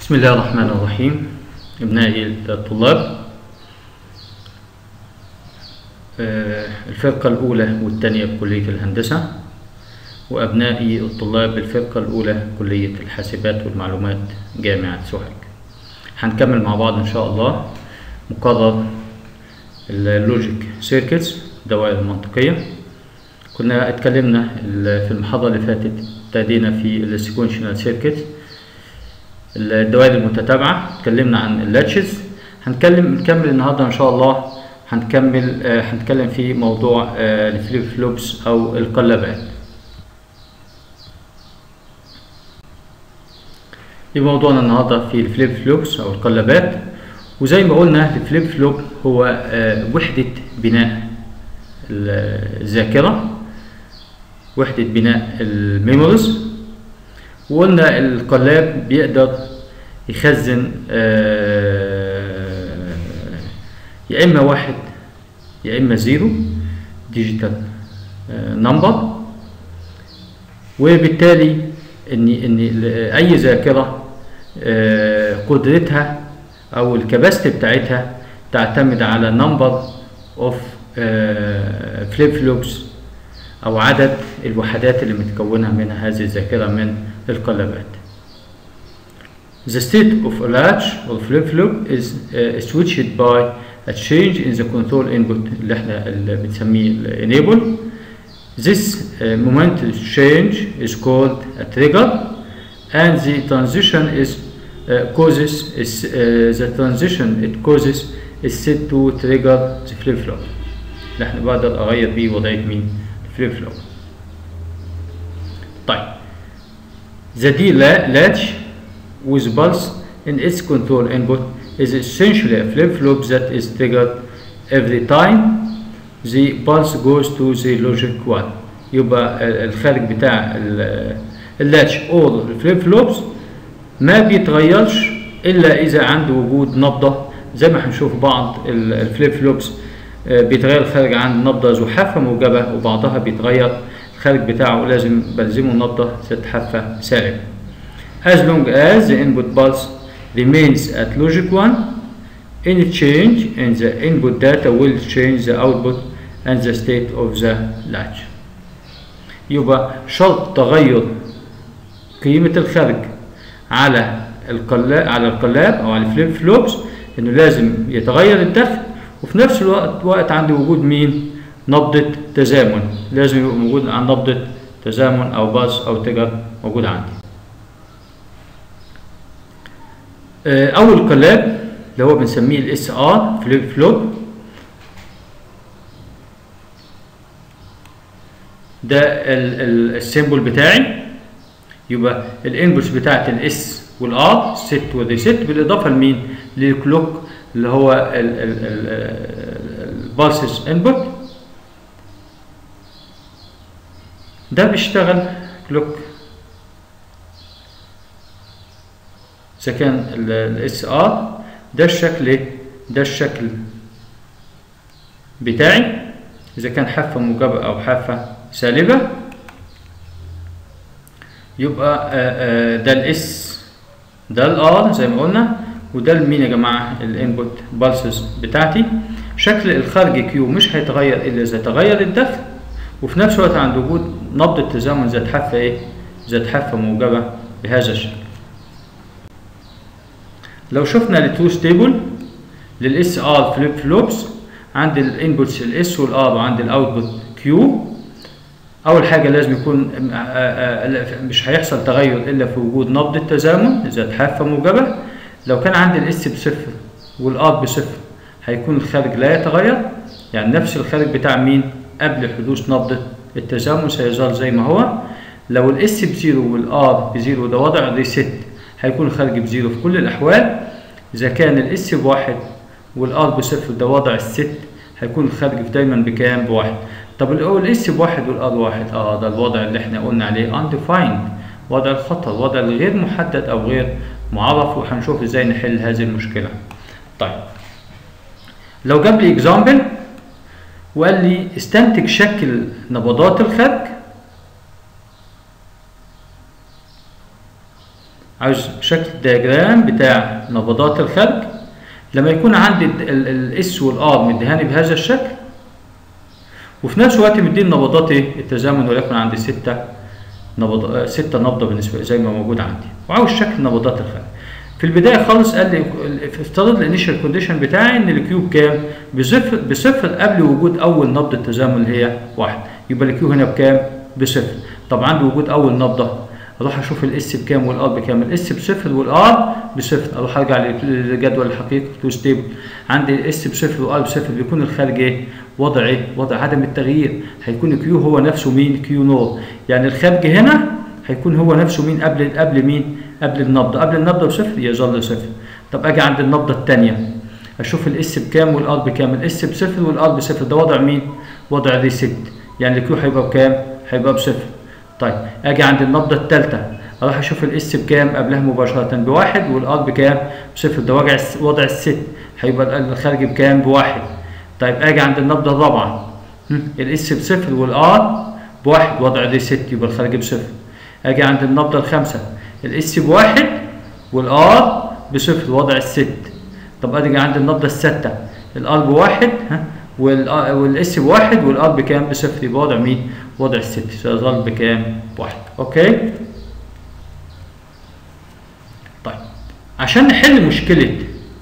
بسم الله الرحمن الرحيم. أبنائي الطلاب، الفرقة الأولى والثانية بكلية الهندسة، وأبنائي الطلاب الفرقة الأولى كلية الحاسبات والمعلومات جامعة سوهاج. هنكمل مع بعض إن شاء الله مقرر اللوجيك سيركتس، الدوائر المنطقية. كنا اتكلمنا في المحاضرة اللي فاتت، ابتدينا في السيكونشنال سيركت، الدوائر المتتابعة، اتكلمنا عن اللاتشز. نكمل النهارده ان شاء الله، هنتكلم في موضوع الفليب فلوبس او القلابات. دي موضوعنا النهارده في الفليب فلوبس او القلابات. وزي ما قلنا الفليب فلوب هو وحدة بناء الذاكرة، وحدة بناء الميموريز. وقلنا القلاب بيقدر يخزن يا اما واحد يا اما زيرو ديجيتال نمبر، وبالتالي ان اي ذاكره قدرتها او الكباستي بتاعتها تعتمد على نمبر اوف فليب فلوبس او عدد الوحدات اللي متكونه منها هذه الذاكره من القلابات. The state of a latch or flip-flop is switched by a change in the control input اللي بنسميه enable. This momentary change is called a trigger, and the transition is set to trigger the flip-flop. اللي احنا بقدر اغير بيه وضعيه مين؟ الفليب-فلوب. طيب، the D latch with pulse in its control input is essentially a flip-flop that is triggered every time the pulse goes to the logic 1. يبقى الخارج بتاع اللاتش او الفليب فلوبس ما بيتغيرش الا اذا عنده وجود نبضه. زي ما هنشوف بعض الفليب فلوبس بيتغير الخارج عند نبضه ذو حافه موجبه، وبعضها بيتغير الخارج بتاعه لازم بلزمه نبضه ذات حافه سالبه. As long as the input pulse remains at logic 1, any change in the input data will change the output and the state of the latch. يبقى شرط تغير قيمة الخارج على القلاب أو على الفليب فلوبس إنه لازم يتغير الدخل، وفي نفس الوقت عندي وجود مين؟ نبضة تزامن. لازم يبقى موجود عن نبضة تزامن أو باص أو تجر موجود عندي. أول قلاب اللي هو بنسميه الاس ار فليب فلوب، ده السيمبل بتاعي. يبقى الانبوتس بتاعت الاس والار ست والريست، بالاضافه لمين؟ للكلوك اللي هو البالسز انبوت. ده بيشتغل كلوك اذا كان الاس ار ده الشكل بتاعي، اذا كان حافه موجبه او حافه سالبه. يبقى ده الاس، ده الار زي ما قلنا، وده المين يا جماعه؟ الانبوت بالسز بتاعتي. شكل الخارج كيو مش هيتغير الا اذا تغير الدخل، وفي نفس الوقت عند وجود نبض التزامن ذات حافه ايه؟ ذات حافه موجبه بهذا الشكل. لو شفنا التروث تيبل للاس ار فليب فلوبس، عند الانبوتس الاس والار وعند الاوتبوت كيو، اول حاجه لازم يكون مش هيحصل تغير الا في وجود نبض التزامن ذات حافه موجبه. لو كان عندي الاس بصفر والار بصفر هيكون الخارج لا يتغير، يعني نفس الخارج بتاع مين؟ قبل حدوث نبض التزامن سيظل زي ما هو. لو الاس بزيرو والار بزيرو، ده وضع الريست، هيكون الخارج بزيرو في كل الاحوال. اذا كان الاس بواحد والار بصفر، ده وضع الست، هيكون الخارج دايما بكام؟ بواحد. طب الاس بواحد والار واحد، ده الوضع اللي احنا قلنا عليه undefined، وضع الخطر، وضع الغير محدد او غير معرف، وهنشوف ازاي نحل هذه المشكله. طيب، لو جاب لي اكزامبل وقال لي استنتج شكل نبضات الخارج عاوز شكل دياجرام بتاع نبضات الخارج لما يكون عندي الاس والار مديهاني بهذا الشكل، وفي نفس الوقت مديني نبضات التزامن ولكن عندي 6 نبضه بالنسبه زي ما موجود عندي، وعاوز شكل نبضات الخارج. في البدايه خالص قال لي افترض الانيشال كونديشن بتاعي ان الكيو بكام؟ بصفر قبل وجود اول نبضه تزامن اللي هي 1، يبقى الكيو هنا بكام؟ بصفر. طب عندي وجود اول نبضه، اروح اشوف الاس بكام والار بكام؟ الاس بصفر والار بصفر، اروح ارجع للجدول الحقيقي تو ستيبل، عندي الاس بصفر والار بصفر، بيكون الخارج ايه؟ وضع ايه؟ وضع عدم التغيير، هيكون كيو هو نفسه مين؟ كيو نور، يعني الخارج هنا هيكون هو نفسه مين؟ قبل مين؟ قبل النبضه، قبل النبضه بصفر يظل صفر. طب اجي عند النبضه الثانيه اشوف الاس بكام والار بكام؟ الاس بصفر والار بصفر، ده وضع مين؟ وضع ريست، يعني الكيو هيبقى بكام؟ هيبقى بصفر. طيب اجي عند النبضه الثالثه اروح اشوف الاس بكام قبلها مباشره؟ بواحد، والار بكام؟ بصفر، ده وضع الست، هيبقى الخارج بكام؟ بواحد. طيب اجي عند النبضه الرابعه الاس بصفر والار بواحد، وضع ريست، يبقى الخارج بصفر. اجي عند النبضه الخامسه الاس بواحد والار بصفر، وضع الست. طب اجي عند النبضه السادسه الار بواحد والاس بواحد والار بكام؟ بصفر، يبقى وضع مين؟ وضع الست، سيظل بكام؟ بواحد. اوكي؟ طيب عشان نحل مشكله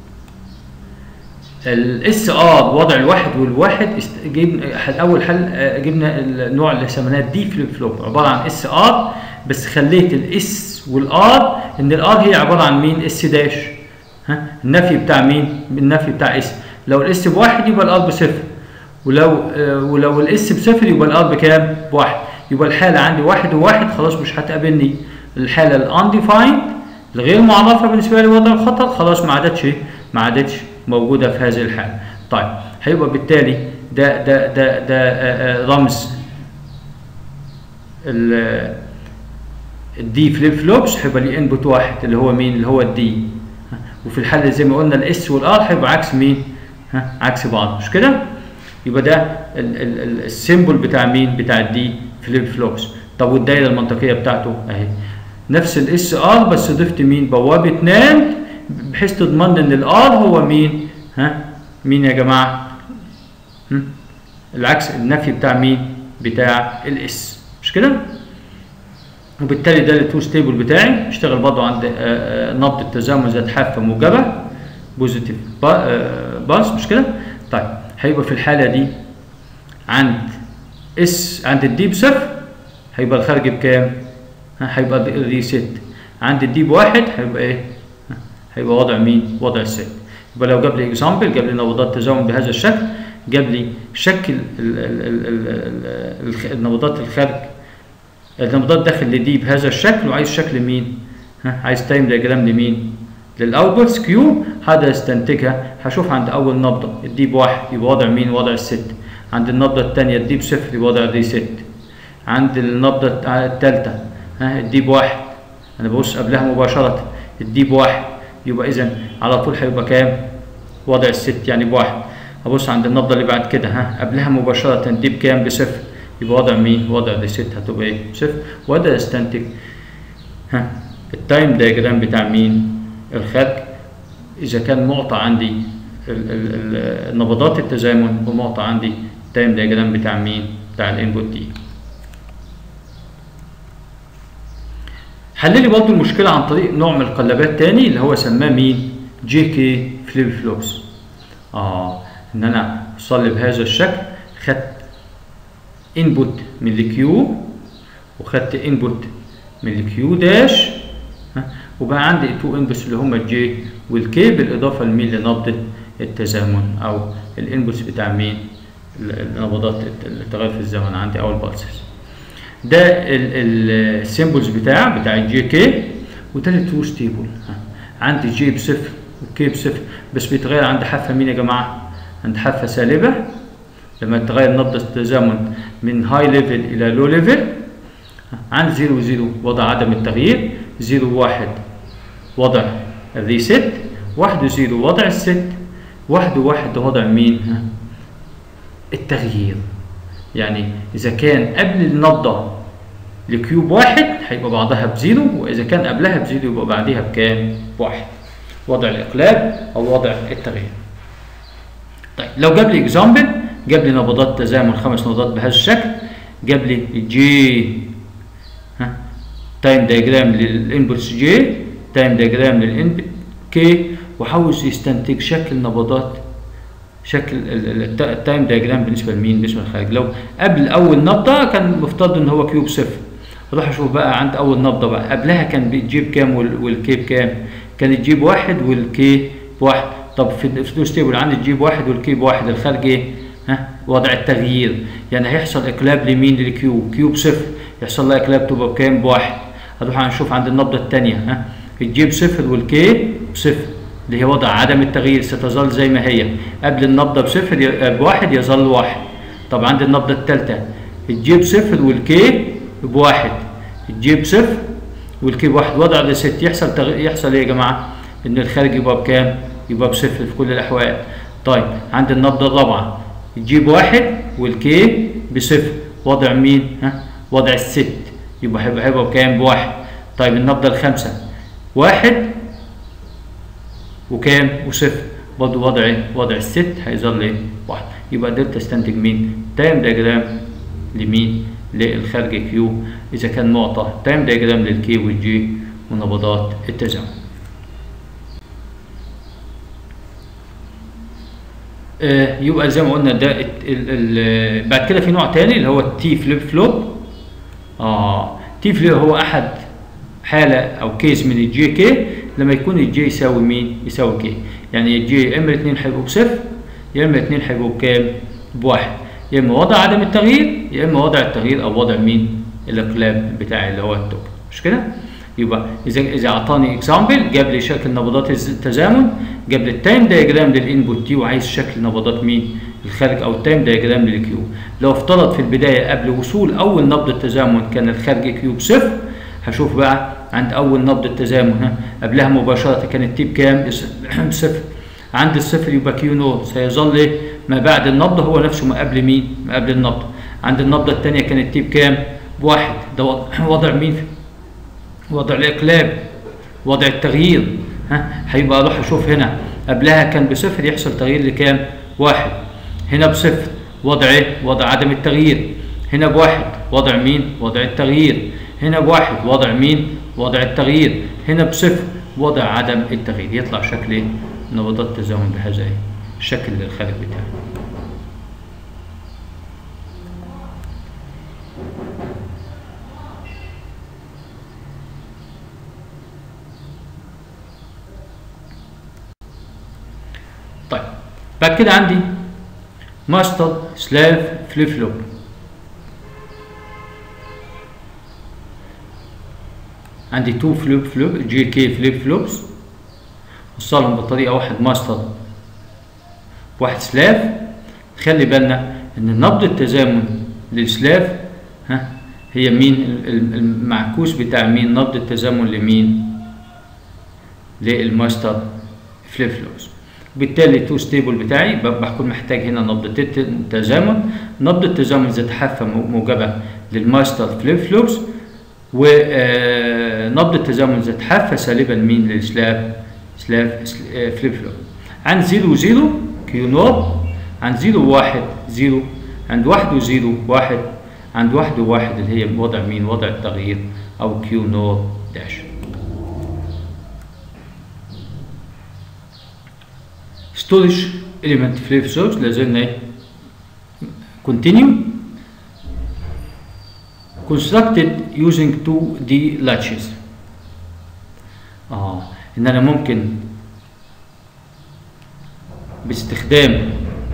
الاس ار وضع الواحد والواحد، اول حل جبنا النوع اللي سميناه دي فليب فلوب، عباره عن اس ار، بس خليت الاس والار ان الار هي عباره عن مين؟ اس داش. النفي بتاع مين؟ النفي بتاع اس، لو الاس بواحد يبقى الار بصفر، ولو الاس بصفر يبقى الار بكام؟ بواحد. يبقى الحاله عندي واحد وواحد، خلاص مش هتقابلني الحاله الانديفايند الغير معرفه بالنسبه لي وضع الخطر، خلاص ما عادتش موجوده في هذه الحاله. طيب هيبقى بالتالي ده رمز الدي فليب فلوبس، هيبقى ليه انبوت واحد اللي هو مين؟ اللي هو الدي. وفي الحاله زي ما قلنا الاس والار هيبقى عكس مين؟ عكس بعض، مش كده؟ يبقى ده السيمبل بتاع مين؟ بتاع الدي فليب فلوبس. طب والدايره المنطقيه بتاعته اهي نفس الاس ار، بس ضفت مين؟ بوابه ناند، بحيث تضمن ان الار هو مين؟ مين يا جماعه؟ العكس، النفي بتاع مين؟ بتاع الاس، مش كده؟ وبالتالي ده التو ستيبل بتاعي اشتغل برضه عند نبض التزامن ذات حافه موجبه بوزيتيف بالس، مش كده؟ طيب هيبقى في الحاله دي عند الدي بصفر هيبقى الخارج بكام؟ هيبقى ريست. عند الدي بواحد هيبقى ايه؟ هيبقى وضع مين؟ وضع الست. يبقى لو جاب لي اكزامبل، جاب لي نبضات تزامن بهذا الشكل، جاب لي شكل النبضات الخارج، النبضات داخل لدي بهذا الشكل، وعايز شكل مين؟ عايز تايم دياجرام لمين؟ للاوتبوتس كيو، هذا استنتجها. هشوف عند اول نبضه الدي بواحد يبقى وضع مين؟ وضع الست. عند النبضه الثانيه الدي بصفر يبقى وضع دي ست. عند النبضه الثالثه الدي بواحد، انا ببص قبلها مباشره الدي بواحد، يبقى اذا على طول هيبقى كام؟ وضع الست، يعني بواحد. ابص عند النبضه اللي بعد كده قبلها مباشره دي بكام؟ بصفر، يبقى وضع مين؟ وضع دي ست، هتبقى ايه؟ صفر. وده يستنتج التايم دايجرام بتاع مين؟ الخارج، اذا كان معطى عندي نبضات التزامن ومعطى عندي التايم دايجرام بتاع مين؟ بتاع الانبوت دي. حل لي برضه المشكله عن طريق نوع من القلابات تاني اللي هو سماه مين؟ جي كي فليب فلوبس. ان انا اوصل بهذا الشكل، خدت انبوت من الكيو وخدت انبوت من الكيو داش، وبقى عندي تو انبوتس اللي هم الجي والكي، بالاضافه لمين؟ لنبضه التزامن او الانبوتس بتاع مين؟ النبضات التغير في الزمن عندي او البالسز. ده السيمبلز بتاع الجي كي، وده الترو ستيبل. عندي جي بصفر وكي بصفر، بس بيتغير عند حافه مين يا جماعه؟ عند حافه سالبه، لما تغير نبضه التزامن من هاي ليفل الى لو ليفل. عند 0 0 وضع عدم التغيير، 0 1 وضع الريست، 1 0 وضع الست، 1 1 ده وضع مين؟ التغيير. يعني اذا كان قبل النبضه الكيو بواحد هيبقى بعضها بزيرو، واذا كان قبلها بزيرو يبقى بعديها بكام؟ بواحد. وضع الاقلاب او وضع التغيير. طيب لو جاب لي اكزامبل، جاب لي نبضات تزامن 5 نبضات بهذا الشكل، جاب لي جي تايم دايجرام للانبوتس جي، تايم دايجرام للانبوت كي، وعاوز يستنتج شكل نبضات، شكل التايم دايجرام بالنسبه لمين؟ بالنسبه للخارج. لو قبل اول نبضه كان المفترض ان هو كيو بصفر، اروح اشوف بقى عند اول نبضه بقى قبلها كان بيجي بكام والكي بكام؟ كان الجي بواحد والكي بواحد. طب في الفلوس تيبل عندي الجي بواحد والكي بواحد، الخارج ايه؟ وضع التغيير، يعني هيحصل اقلاب لمين؟ للكيو، كيو بصفر يحصل لها اقلاب تبقى بكام؟ بواحد. هنروح نشوف عند النبضه الثانيه الجي بصفر والكي بصفر، اللي هي وضع عدم التغيير، ستظل زي ما هي، قبل النبضه بصفر بواحد يظل واحد. طب عند النبضه الثالثه الجي بصفر والكي بواحد، الجي بصفر والكي بواحد، وضع الست يحصل ايه يا جماعه؟ ان الخارج يبقى بكام؟ يبقى بصفر في كل الاحوال. طيب عند النبضه الرابعه الجي بواحد والكي بصفر، وضع مين؟ وضع الست، يبقى بكام؟ بواحد. طيب النبضه الخامسه واحد وكام؟ وصفر، برضه وضع ايه؟ وضع الست هيظل ايه؟ واحد. يبقى قدرت استنتج مين؟ تايم دايجرام لمين؟ للخارج كيو، اذا كان معطى تايم دايجرام للكي والجي ونبضات التزامن. يبقى زي ما قلنا ده بعد كده في نوع تاني اللي هو التي فليب فلوب. تي فليب هو احد حاله او كيس من الجي كي، لما يكون الجي يساوي مين؟ يساوي كي. يعني الجي يا اما الاثنين هيبقوا بصفر، يا اما الاثنين هيبقوا بكام؟ بواحد. يا اما وضع عدم التغيير، يا اما وضع التغيير او وضع مين؟ الاقلاب بتاعي اللي هو التوك، مش كده؟ يبقى اذا اعطاني اكزامبل جاب لي شكل نبضات التزامن، جاب لي التايم دايجرام للانبوت تي، وعايز شكل نبضات مين؟ الخارج او التايم دايجرام للكيو. لو افترض في البدايه قبل وصول اول نبض التزامن كان الخارج كيو بصفر، هشوف بقى عند اول نبض التزامن قبلها مباشره كان التي بكام؟ بصفر. عند الصفر يبقى كيو نود سيظل ايه؟ ما بعد النبضه هو نفسه ما قبل مين؟ ما قبل النبضه. عند النبضه الثانيه كان التي بكام؟ بواحد. ده وضع مين؟ وضع الاقلاب، وضع التغيير. هيبقى اروح اشوف هنا قبلها كان بصفر يحصل تغيير لكام؟ واحد. هنا بصفر وضع ايه؟ وضع عدم التغيير. هنا بواحد وضع مين؟ وضع التغيير. هنا بواحد وضع مين؟ وضع التغيير. هنا بصفر وضع عدم التغيير. يطلع شكل ايه؟ نبضات تزامن بهذا ايه؟ الشكل الخارج بتاعه. طيب بعد كده عندي ماستر سلاف فليب فلوب. عندي 2 فليب فلوب جي كي فليب فلوبس، وصلهم بطريقه واحد ماستر واحد سلاف. خلي بالنا ان نبض التزامن للسلاف هي مين؟ المعكوس بتاع مين؟ نبض التزامن لمين؟ للماستر فليب فلوبس. بالتالي التو ستيبل بتاعي بكون محتاج هنا نبضة التزامن. نبض التزامن ذات حافة موجبة للماستر فليب فلوبس، ونبض التزامن ذات حافة سالبة لمين؟ للسلاف فليب فلوب. عند 0 0 كيو نود، عند 0 1 0، عند 1 0 1، عند 1 1 اللي هي وضع مين؟ وضع التغيير او كيو نود داش. storage element flip flops لازلنا ايه؟ continue constructed using 2D latches. ان انا ممكن باستخدام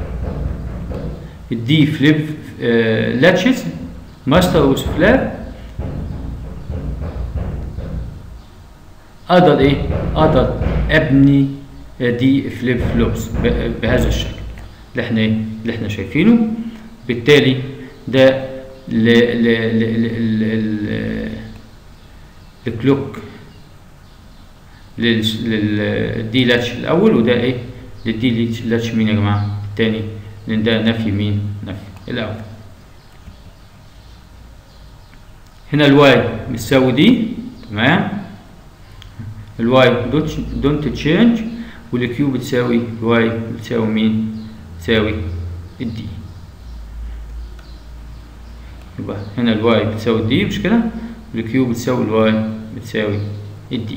الدي فليب لاتشز ماستر وسفلاب اقدر ايه؟ اقدر ابني دي فليب فلوبس بهذا الشكل اللي احنا شايفينه. بالتالي ده الكلوك للدي لاتش الاول، وده ايه؟ للدي لاتش مين يا جماعه؟ الثاني، لان ده نفي مين؟ نفي الاول. هنا الواي بتساوي دي، تمام، الواي دونت تشينج، والكيو بتساوي الواي بتساوي مين؟ بتساوي الدي. يبقى هنا الواي بتساوي الدي مش كده؟ والكيو بتساوي الواي بتساوي الدي.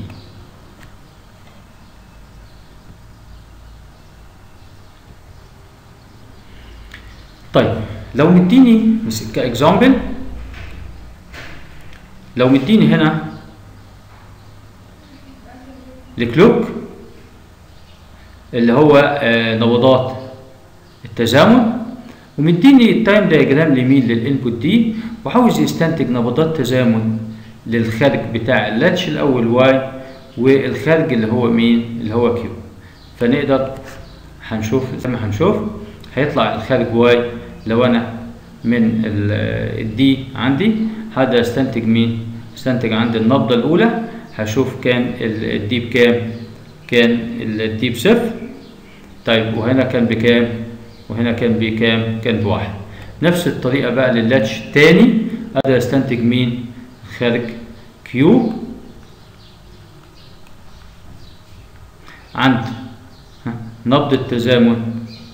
طيب لو مديني كاكزامبل، لو مديني هنا الكلوك اللي هو نبضات التزامن، ومديني التايم دايجرام لمين؟ للانبوت دي، وعاوز يستنتج نبضات تزامن للخارج بتاع اللاتش الاول واي، والخارج اللي هو مين؟ اللي هو كيو. فنقدر هنشوف زي ما هنشوف هيطلع الخارج واي لو انا من الدي عندي هذا استنتج مين؟ استنتج عندي النبضه الاولى، هشوف كان الدي بكام؟ كان الدي بصفر. طيب وهنا كان بكام؟ وهنا كان بكام؟ كان بواحد. نفس الطريقه بقى لللاتش تاني، اقدر استنتج مين؟ خارج كيو عند نبض التزامن،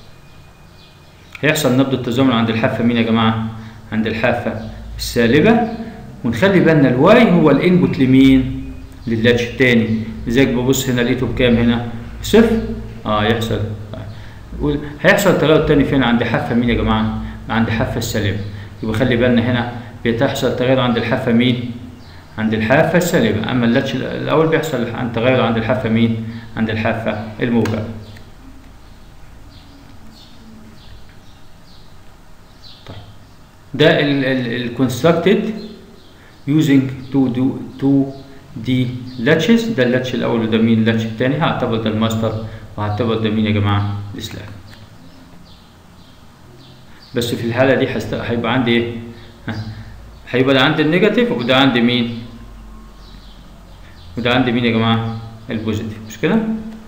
هيحصل نبض التزامن عند الحافه مين يا جماعه؟ عند الحافه السالبه. ونخلي بالنا الواي هو الانبوت لمين؟ لللاتش الثاني. لذلك ببص هنا لقيته بكام؟ هنا صفر. يحصل هيحصل تغير تاني فين؟ عند حافه مين يا جماعه؟ عند الحافه السالبه. يبقى خلي بالنا هنا بتحصل تغير عند الحافه مين؟ عند الحافه السالبه. اما اللاتش الاول بيحصل عند تغير عند الحافه مين؟ عند الحافه الموجبه. طيب ده الكونستراكتد using 2D لاتشز. ده اللاتش الاول وده مين؟ اللاتش الثاني. هعتبر ده الماستر وهعتبر ده مين يا جماعه؟ السلاف. بس في الحاله دي هيبقى عندي ايه؟ هيبقى ده عندي النيجاتيف وده عندي مين؟ وده عندي مين يا جماعه؟ البوزيتيف مش كده؟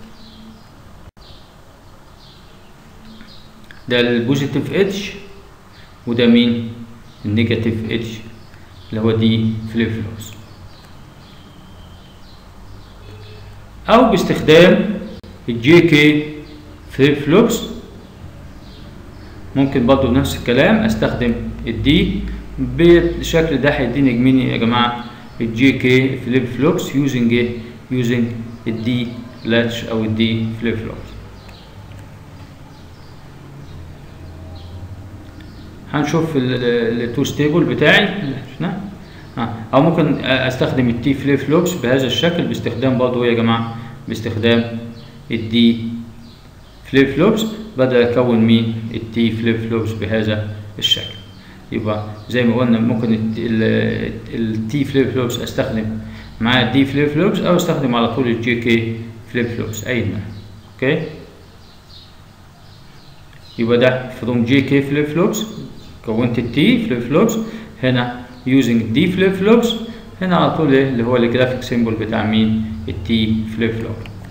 ده البوزيتيف ايدج وده مين؟ النيجاتيف ايدج اللي هو دي فليب فلوبس. او باستخدام الجي كي فليب فلوبس ممكن برضه بنفس الكلام استخدم الدي بالشكل ده، هيديني مين يا جماعه؟ الجي كي فليب فلوبس يوزنج ايه؟ يوزنج الدي لاتش او الدي فليب فلوبس. هنشوف التو ستيبل بتاعي او ممكن استخدم التي فليب فلوبس بهذا الشكل باستخدام برضه يا جماعه باستخدام الدي فليب فلوبس بدل اكون مين؟ التي فليب فلوبس بهذا الشكل. يبقى زي ما قلنا ممكن التي فليب فلوبس استخدم مع الدي فليب فلوبس او استخدم على طول الجي كي فليب فلوبس اي منها. اوكي، يبقى ده فروم جي كي فليب فلوبس كونت التي فليب فلوبس، هنا يوزنج دي فليب فلوبس، هنا على طول اللي هو الجرافيك سيمبل بتاع مين؟ التي فليب فلوب.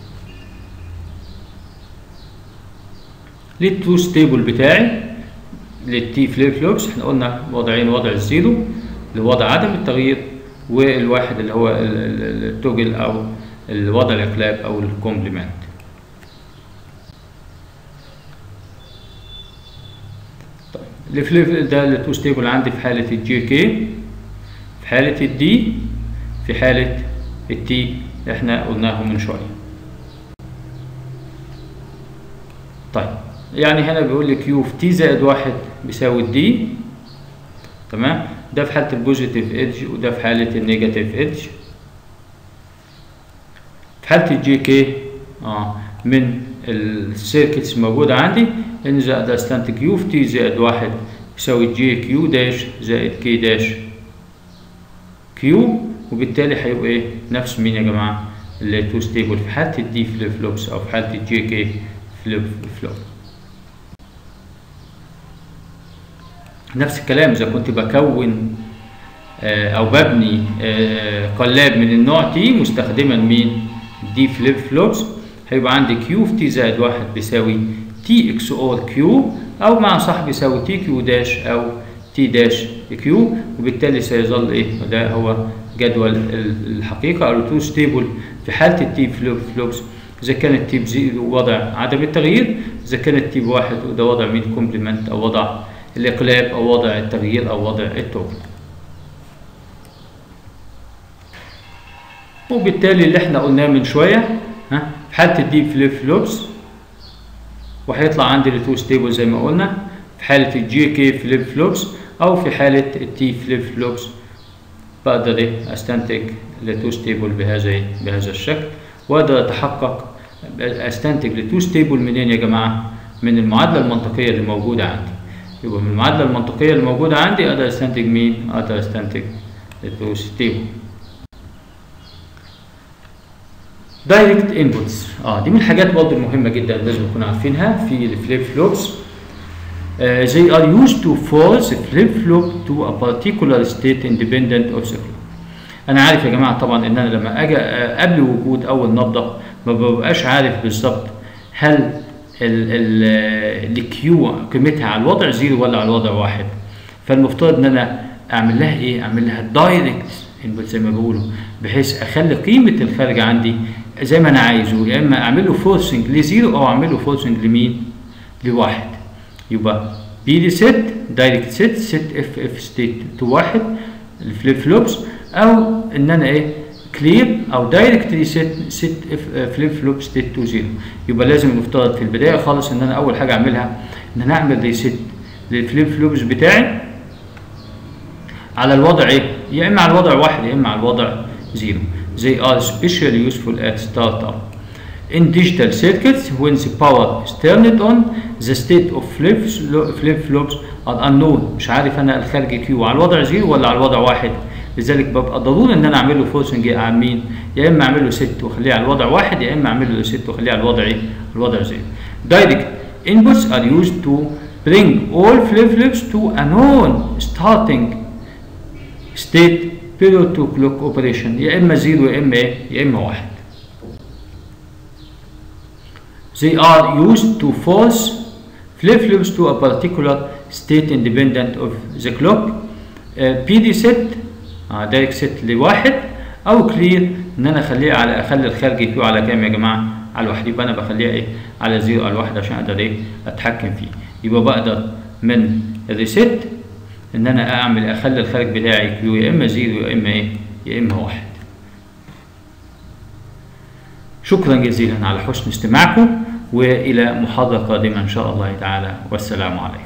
للتو ستيبل بتاعي للتي فليب فلوبس احنا قلنا وضعين، وضع الزيرو اللي هو وضع عدم التغيير، والواحد اللي هو التوجل او الوضع الاقلاب او الكومبلمنت. طيب الفليب ده التو ستيبل عندي في حاله الجي كي، في حاله الدي، في حاله التي احنا قلناه من شويه. طيب يعني هنا بيقول لي كيو في تي زائد واحد بيساوي الدي، تمام؟ ده في حاله البوزيتيف ايدج وده في حاله النيجاتيف ايدج. في حاله الجي كي من السيركتس موجوده عندي ان زائد استنتج كيو في تي زائد واحد يساوي جي كيو داش زائد كي داش كيو، وبالتالي هيبقى ايه؟ نفس مين يا جماعه؟ اللي تو ستيبل في حاله الدي فليب فلوبس او في حاله الجي كي فليب فلوب. نفس الكلام اذا كنت بكون او ببني قلاب من النوع تي مستخدما مين؟ دي فليب فلوبس، هيبقى عندي كيو في تي زائد واحد بيساوي تي اكس اور كيو، او مع صح بيساوي تي كيو داش او تي داش كيو، وبالتالي سيظل ايه؟ وده هو جدول الحقيقه او التروث ستيبل في حاله التي فليب فلوبس. اذا كانت تي بزيرو وضع عدم التغيير، اذا كانت تي بواحد وده وضع مين كومبلمنت او وضع الاقلاب او وضع التغيير او وضع التوجه. وبالتالي اللي احنا قلناه من شويه في حاله الدي فليب فلوبس وهيطلع عندي التو ستيبل زي ما قلنا في حاله الجي كي فليب فلوبس او في حاله التي فليب فلوبس بقدر استنتج التو ستيبل بهذا الشكل، واقدر اتحقق استنتج التو ستيبل منين يا جماعه؟ من المعادله المنطقيه اللي موجوده عندي. يبقى من المعادله المنطقيه اللي موجوده عندي اقدر استنتج مين؟ اقدر استنتج التو ستيبل. دايركت انبوتس دي من الحاجات برضه المهمه جدا لازم نكون عارفينها في الفليب فلوبس. They are used to force a flip-flop to a particular state independent of the clock. أنا عارف يا جماعة طبعًا إن أنا لما أجي قبل وجود أول نبضة ما ببقاش عارف بالظبط هل الكيو قيمتها على الوضع 0 ولا على الوضع 1. فالمفترض إن أنا أعمل لها إيه؟ أعمل لها دايركت انبوت زي ما بيقولوا، بحيث أخلي قيمة الخارج عندي زي ما أنا عايزه، يا إما أعمل له فورسنج لزيرو أو أعمل له فورسنج لمين؟ لواحد. يبقى بي دي ست دايركت ست اف اف ستيت تو واحد الفليب فلوبس، او ان انا ايه كلير او دايركت ريست ست اف فليب فلوب ستيت تو زيرو. يبقى لازم المفترض في البدايه خالص ان انا اول حاجه اعملها ان انا اعمل ريست للفليب فلوبس بتاعي على الوضع ايه؟ يا اما على الوضع واحد يا اما على الوضع زيرو. They are especially useful at startup. In digital circuits, when the power is turned on, the state of flip-flops are unknown. مش عارف انا الخارج كيو على الوضع 0 ولا على الوضع 1. لذلك ببقى ضروري ان انا اعمل له فورسنج على مين؟ يا اما اعمل له ست واخليه على الوضع 1 يا اما اعمل له ست واخليه على الوضع ايه؟ الوضع 0. Direct inputs are used to bring all flip-flops to a known starting state period to clock operation. يا اما 0 يا اما ايه؟ يا اما 1. They are used to force flip-flops to a particular state independent of the clock. PD set دايركت ست لواحد، او كلير ان انا اخلي الخارج كيو على كام يا جماعه؟ على واحد. يبقى انا بخليها ايه؟ على 0 على 1 عشان اقدر ايه؟ اتحكم فيه. يبقى بقدر من الريست ان انا اخلي الخارج بتاعي كيو يا اما 0 يا اما ايه؟ يا اما 1. شكرا جزيلا على حسن استماعكم، والى محاضره قادمه ان شاء الله تعالى، والسلام عليكم.